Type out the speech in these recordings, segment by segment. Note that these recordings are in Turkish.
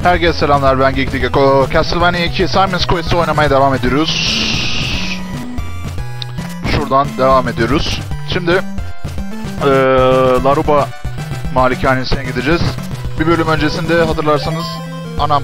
Herkese selamlar, ben Geekli Gecko. Castlevania 2 Simon's Quest'ı oynamaya devam ediyoruz. Şuradan devam ediyoruz. Şimdi Laruba malikanesine gideceğiz. Bir bölüm öncesinde hatırlarsanız anam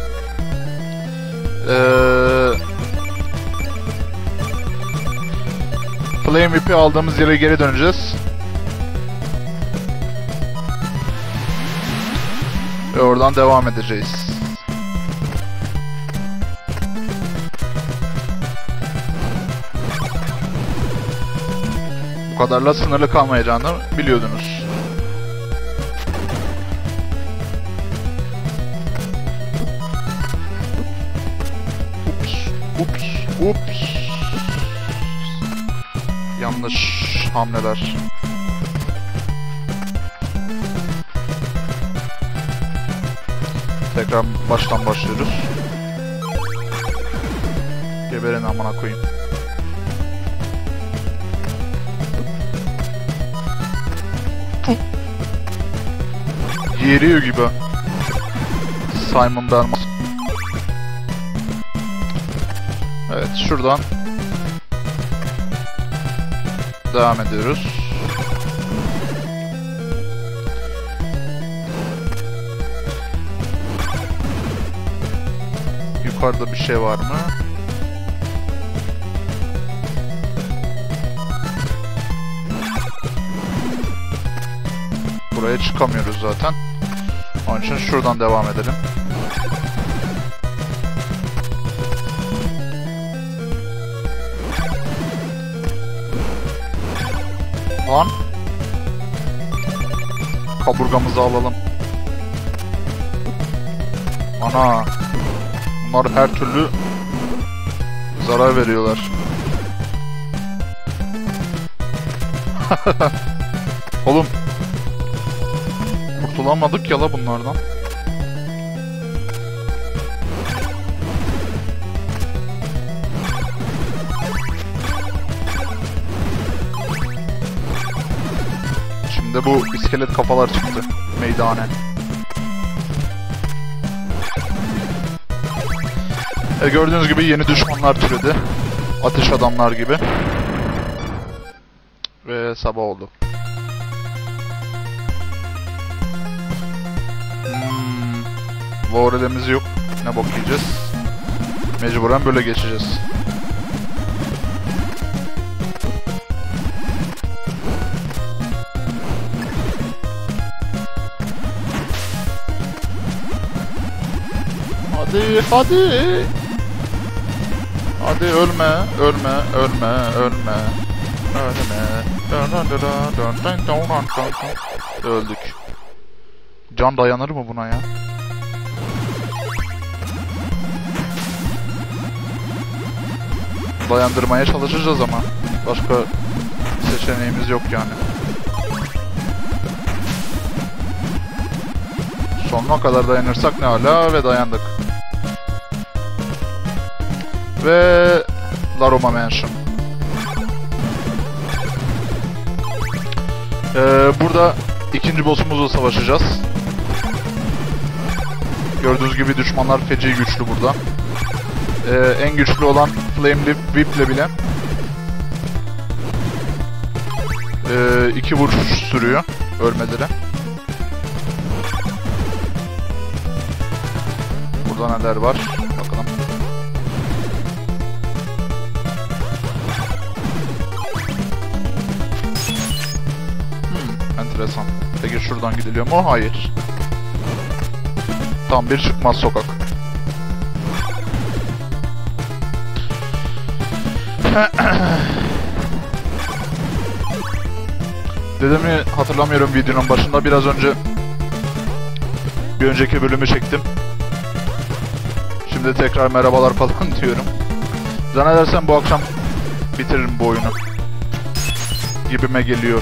Flame Whip'i aldığımız yere geri döneceğiz. Ve oradan devam edeceğiz. Bu kadarla sınırlı kalmayacağını biliyordunuz. Ups. Yanlış hamleler. Tekrar baştan başlıyoruz. Geberin amına koyayım. Yeriyor gibi. Simon Belmont. Evet, şuradan devam ediyoruz. Yukarıda bir şey var mı? Buraya çıkamıyoruz zaten. Onun için şuradan devam edelim. Lan. Kaburgamızı alalım. Ana. Bunlar her türlü zarar veriyorlar. Oğlum. Kurtulamadık ya la bunlardan. Şimdi bu iskelet kafalar çıktı meydane. Gördüğünüz gibi yeni düşmanlar türedi. Ateş adamlar gibi. Ve sabah oldu. Vorelemiz yok. Ne bok yiyeceğiz? Mecburen böyle geçeceğiz. Hadi. Hadi ölme. Öldük. Can dayanır mı buna ya? Dayandırmaya çalışacağız ama başka seçeneğimiz yok yani. Sonuna kadar dayanırsak ne hala ve dayandık. Ve Laruba Mansion. Burada ikinci boss'umuzla savaşacağız. Gördüğünüz gibi düşmanlar feci güçlü burada. En güçlü olan Flame Whip'le bile 2 vuruş sürüyor ölmeleri. Burada neler var? Bakalım. Enteresan. Peki şuradan gidiliyor mu? Hayır. Tam bir çıkmaz sokak. Dediğimi hatırlamıyorum videonun başında. Biraz önce bir önceki bölümü çektim. Şimdi tekrar merhabalar falan diyorum. Zannedersem bu akşam bitiririm bu oyunu gibime geliyor.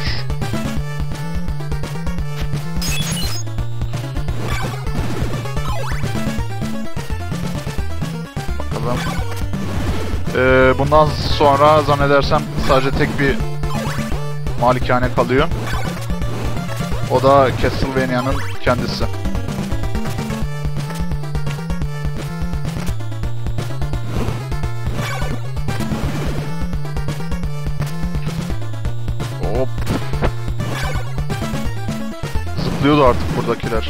Bakalım. Bundan sonra zannedersem sadece tek bir malikane kalıyor. O da Castlevania'nın kendisi. sıkılıyordu artık buradakiler.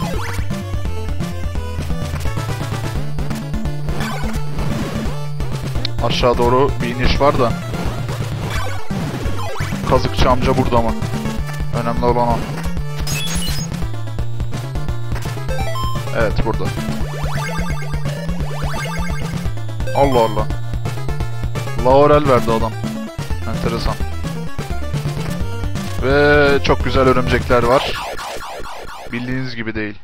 Aşağı doğru bir iniş var da. Kazıkçı amca burada mı? Önemli olan o. Evet burada. Allah Allah. Laurel verdi adam. Enteresan. Ve çok güzel örümcekler var. Bildiğiniz gibi değil.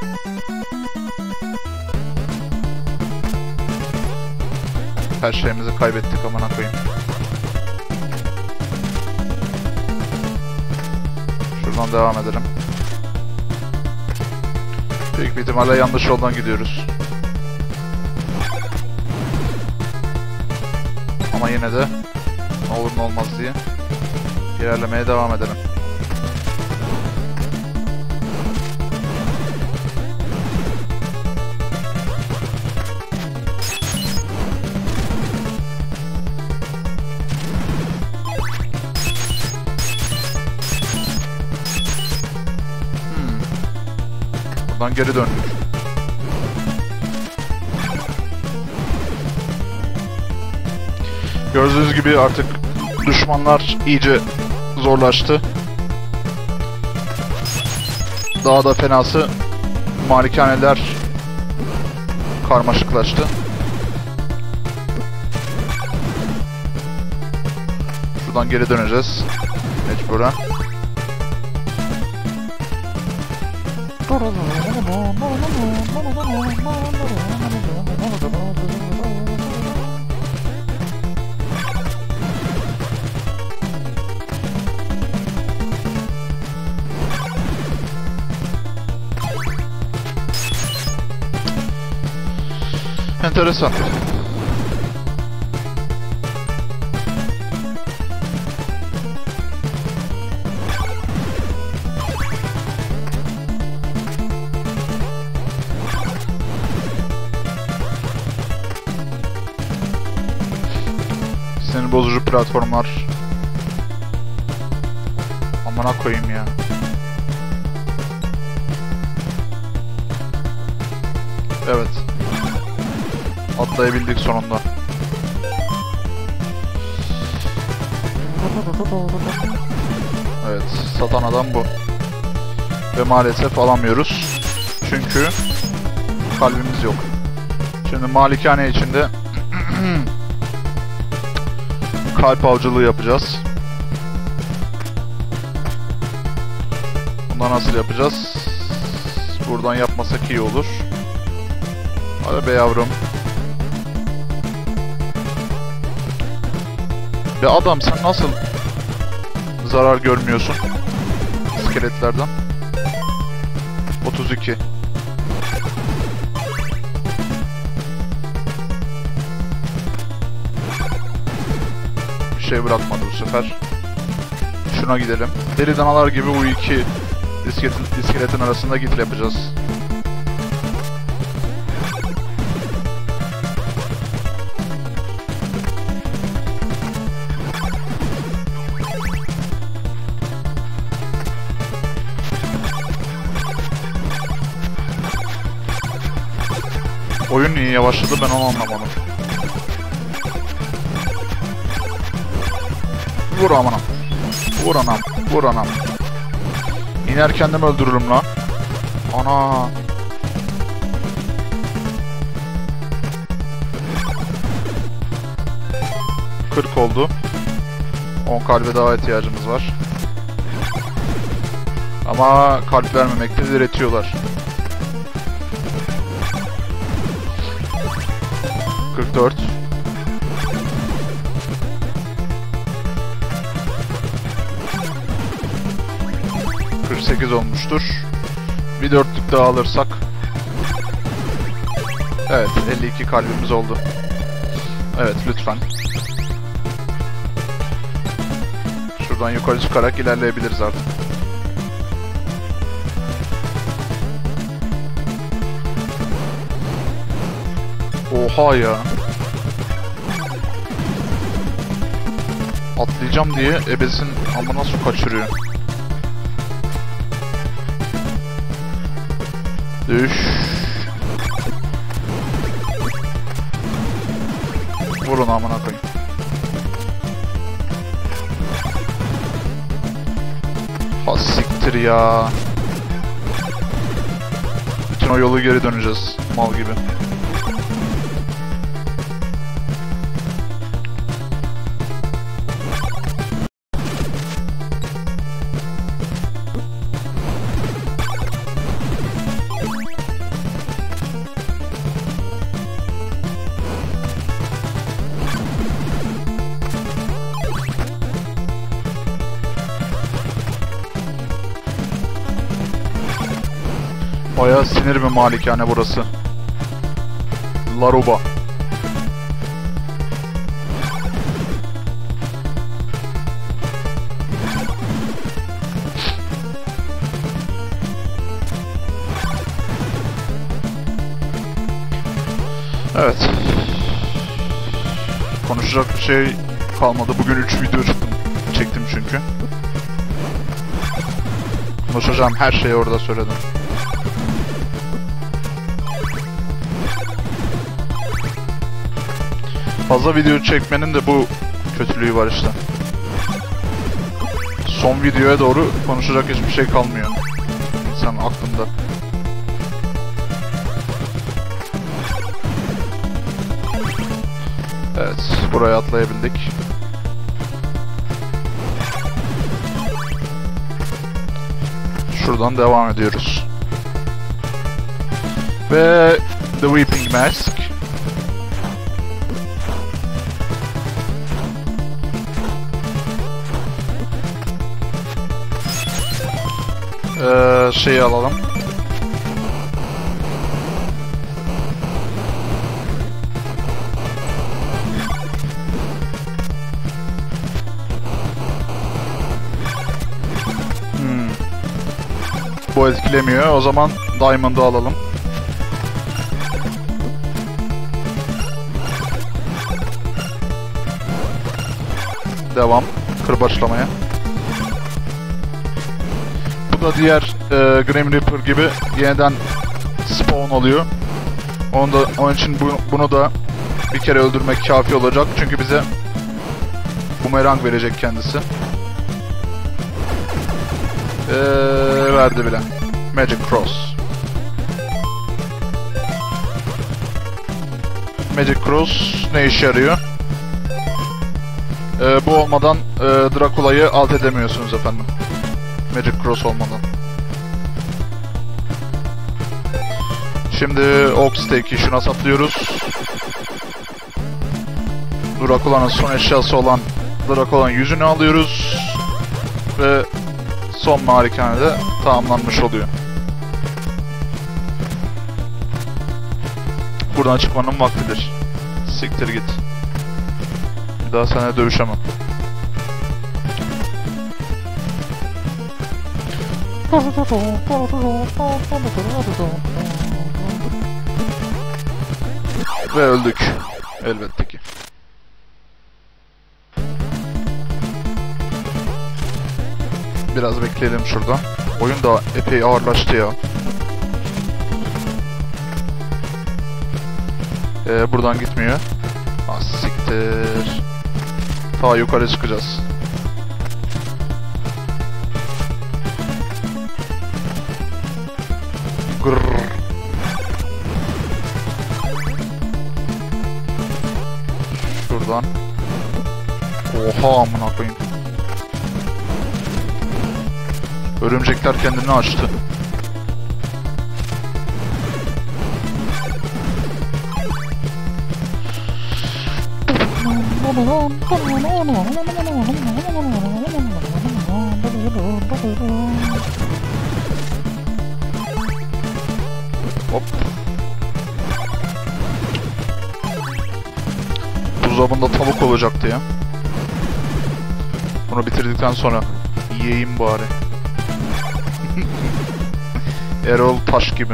Her şeyimizi kaybettik amına koyayım. Şuradan devam edelim. Büyük bir ihtimalle yanlış yoldan gidiyoruz. Ama yine de ne olur ne olmaz diye ilerlemeye devam edelim. Buradan geri döndük. Gördüğünüz gibi artık düşmanlar iyice zorlaştı. Daha da fenası malikaneler karmaşıklaştı. Şuradan geri döneceğiz. Mecburen. Enteresan. Sinir bozucu platformlar. Amına koyayım ya. Evet. Atlayabildik sonunda. Evet, satan adam bu. Ve maalesef alamıyoruz. Çünkü kalbimiz yok. Şimdi malikane içinde kalp avcılığı yapacağız. Bundan nasıl yapacağız? Buradan yapmasak iyi olur. Hadi be yavrum. Ya adam sen nasıl zarar görmüyorsun iskeletlerden? 32. Bir şey bırakmadı bu sefer. Şuna gidelim. Deli danalar gibi bu iki iskeletin arasında git yapacağız. Oyun niye yavaşladı ben onu anlamadım. Vur amına. Vur anam. Vur anam. İnerken de mi öldürürüm lan? Ana. ...40 oldu. 10 kalbe daha ihtiyacımız var. Ama kalp vermemekte diretiyorlar. 44. ...48 olmuştur. Bir dörtlük daha alırsak... Evet, 52 kalbimiz oldu. Evet, lütfen. Şuradan yukarı çıkarak ilerleyebiliriz artık. Oha ya. Atlayacağım diye ebesin amına su kaçırıyor. Düş. Vurun amına koyayım. Ha siktir ya. Bütün o yolu geri döneceğiz mal gibi. Bayağı sinir bir malikane burası. Laruba. Evet. Konuşacak bir şey kalmadı. Bugün 3 video çektim çünkü. Konuşacağım her şeyi orada söyledim. Fazla video çekmenin de bu kötülüğü var işte. Son videoya doğru konuşacak hiçbir şey kalmıyor İnsanın aklında. Evet, buraya atlayabildik. Şuradan devam ediyoruz. Ve The Weeping Mask. Şeyi alalım. Bu etkilemiyor. O zaman Diamond'ı alalım. Devam. Kırbaçlamaya. Bu da diğer Grim Reaper gibi yeniden spawn oluyor. Onun için bunu da bir kere öldürmek kafi olacak. Çünkü bize bumerang verecek kendisi. Verdi bile. Magic Cross. Magic Cross ne işe yarıyor? Bu olmadan Dracula'yı alt edemiyorsunuz efendim. Magic Cross olmadan. Şimdi Oak Stake'i şuna saplıyoruz. Dracula'nın son eşyası olan Dracula'nın yüzünü alıyoruz. Ve son malikane de tamamlanmış oluyor. Buradan çıkmanın vaktidir. Siktir git. Bir daha seninle dövüşemem. Ve öldük. Elbette ki. Biraz bekleyelim şurada. Oyun da epey ağırlaştı ya. Buradan gitmiyor. Ah siktir. Ta yukarı çıkacağız. Grrr. Şuradan. Oha amına koyayım. Örümcekler kendini açtı. Hop. Buzdolabında tavuk olacaktı ya. Bunu bitirdikten sonra yiyeyim bari. Erol Taş gibi.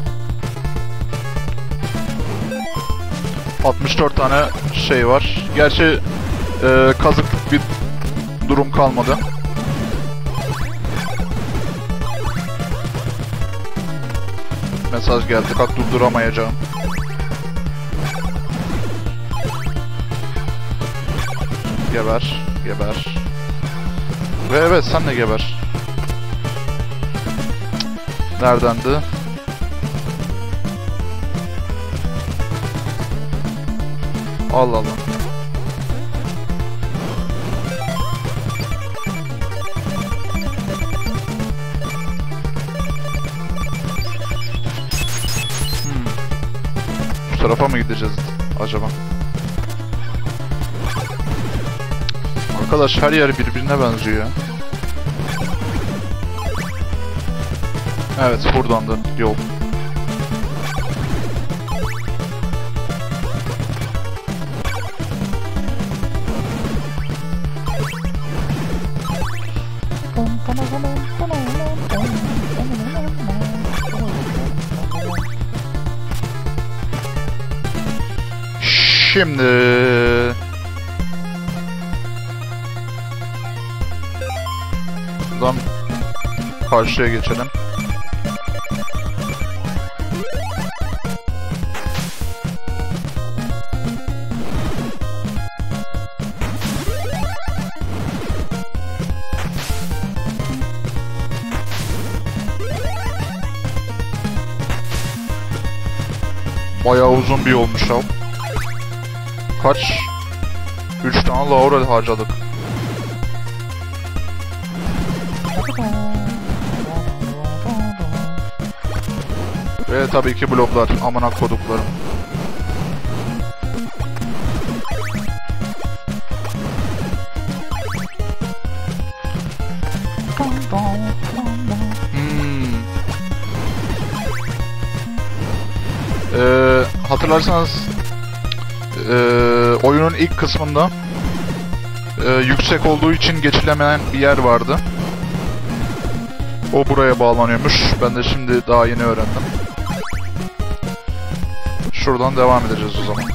64 tane şey var. Gerçi kazık bir durum kalmadı. Mesaj geldi. Bak durduramayacağım. Geber. Geber. Ve evet sen de geber. Neredendi? Allah Allah. Bu tarafa mı gideceğiz acaba? Arkadaş her yer birbirine benziyor ya. Evet buradan da yol. Şimdi buradan karşıya geçelim. Bayağı uzun bir yolmuş ya. Kaç? 3 tane Laurel harcadık. Ve tabii ki bloklar. Amına koduklarım. Hatırlarsanız oyunun ilk kısmında yüksek olduğu için geçilemeyen bir yer vardı. O buraya bağlanıyormuş. Ben de şimdi daha yeni öğrendim. Şuradan devam edeceğiz o zaman.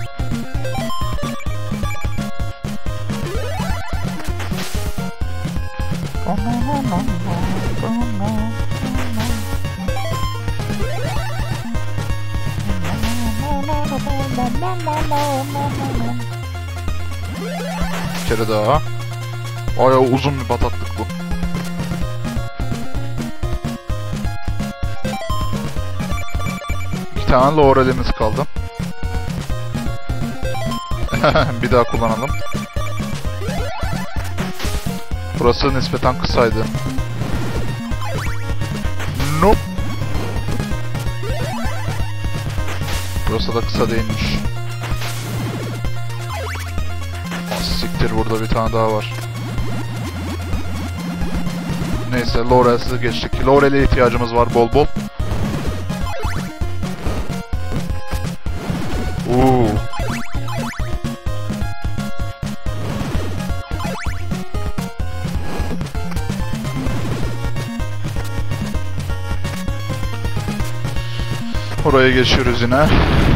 Bir kere daha. Bayağı uzun bir bataklık bu. İki tane Laurel'imiz kaldı. Bir daha kullanalım. Burası nispeten kısaydı. Nope. Burası da kısa değilmiş. Siktir, burada bir tane daha var. Neyse, Laurel'siz geçtik. Laurel'e ihtiyacımız var bol bol. Oraya geçiyoruz yine.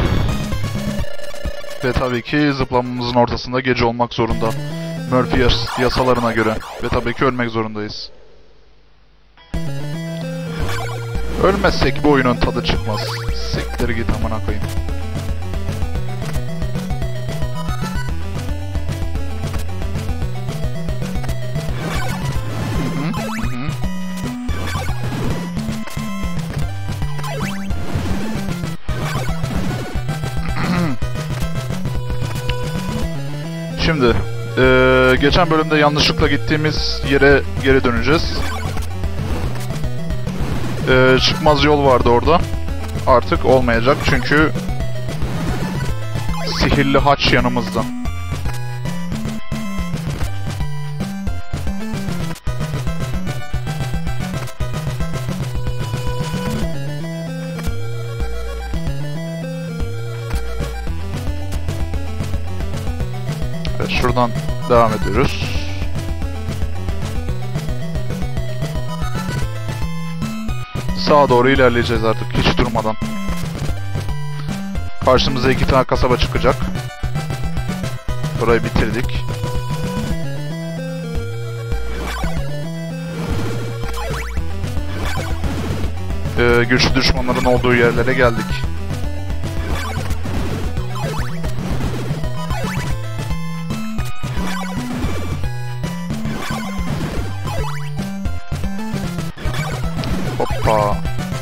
Ve tabii ki zıplamamızın ortasında gece olmak zorunda. Murphy yasalarına göre. Ve tabii ki ölmek zorundayız. Ölmezsek bu oyunun tadı çıkmaz. Siktir git amına koyayım. Şimdi geçen bölümde yanlışlıkla gittiğimiz yere geri döneceğiz. Çıkmaz yol vardı orada. Artık olmayacak çünkü sihirli haç yanımızda. Evet, şuradan devam ediyoruz. Sağa doğru ilerleyeceğiz artık hiç durmadan. Karşımıza 2 tane kasaba çıkacak. Burayı bitirdik. güçlü düşmanların olduğu yerlere geldik. Hoppa.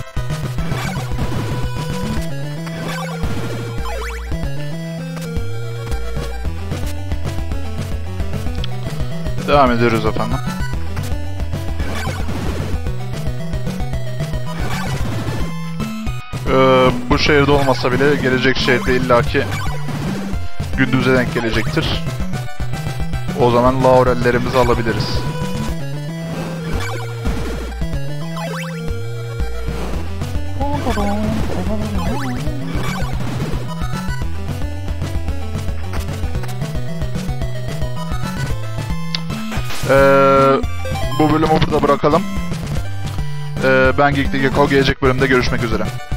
Devam ediyoruz efendim. Bu şehirde olmasa bile gelecek şehirde illaki gündüze denk gelecektir. O zaman laurellerimizi alabiliriz. Bu bölümü burada bırakalım. Ben Geek'te Gekko, gelecek bölümde görüşmek üzere.